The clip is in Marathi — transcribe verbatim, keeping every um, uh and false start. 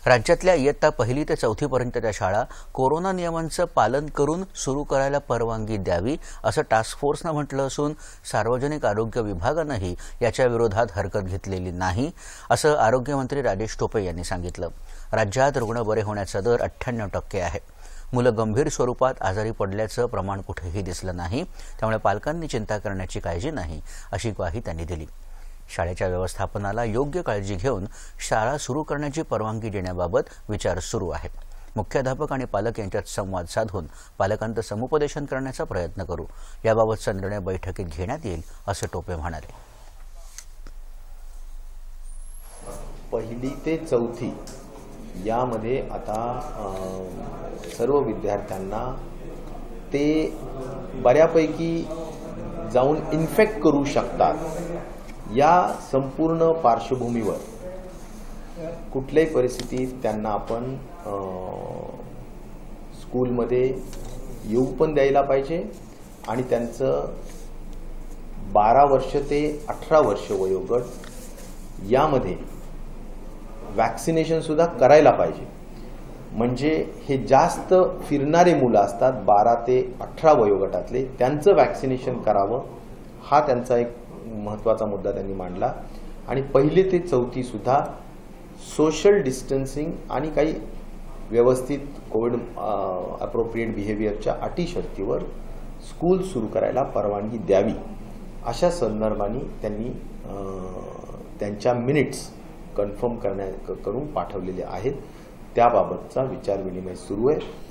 राज्यातल्या इयत्ता पहिली ते चौथी पर्यंतच्या शाळा कोरोना नियमांचं पालन करून सुरू करायला परवानगी द्यावी असं टास्क फोर्सनं म्हटलं असून सार्वजनिक आरोग्य विभागानंही याच्या विरोधात हरकत घेतलेली नाही असं आरोग्यमंत्री राजेश टोपे यांनी सांगितलं। राज्यात रुग्ण बरे होण्याचा दर अठ्ठ्याण्णव टक्के आहे। मुलं गंभीर स्वरूपात आजारी पडल्याचं प्रमाण कुठेही दिसलं नाही, त्यामुळे पालकांनी चिंता करण्याची काळजी नाही अशी ग्वाही त्यांनी दिली। शाळेच्या व्यवस्थापनाला योग्य काळजी घेऊन शाळा सुरू करण्याची परवानगी देण्याबाबत विचार सुरू आहे। मुख्याध्यापक आणि पालक यांच्यात संवाद साधून पालकांचं समुपदेशन करण्याचा प्रयत्न करू, याबाबतचा निर्णय बैठकीत घेण्यात येईल असं टोपे म्हणाले। पहिली ते चौथी यामध्ये आता सर्व विद्यार्थ्यांना ते बऱ्यापैकी जाऊन इन्फेक्ट करू शकतात। या संपूर्ण पार्श्वभूमीवर कुठल्याही परिस्थितीत त्यांना आपण स्कूलमध्ये येऊ पण द्यायला पाहिजे आणि त्यांचं बारा वर्ष ते अठरा वर्ष वयोगट यामध्ये वॅक्सिनेशन सुद्धा करायला पाहिजे। म्हणजे हे जास्त फिरणारे मुलं असतात बारा ते अठरा वयोगटातले, त्यांचं वॅक्सिनेशन करावं हा त्यांचा एक महत्त्वाचा मुद्दा त्यांनी मांडला। आणि पहिली ते चौथी सुद्धा सोशल डिस्टन्सिंग आणि काही व्यवस्थित कोविड अप्रोप्रिएट बिहेवियरच्या अटी शर्तीवर स्कूल सुरू करायला परवानगी द्यावी अशा संदर्भाने त्यांनी त्यांच्या मिनिट्स कन्फर्म करण्या करून पाठवलेले आहेत। त्याबाबतचा विचार विनिमय सुरू आहे।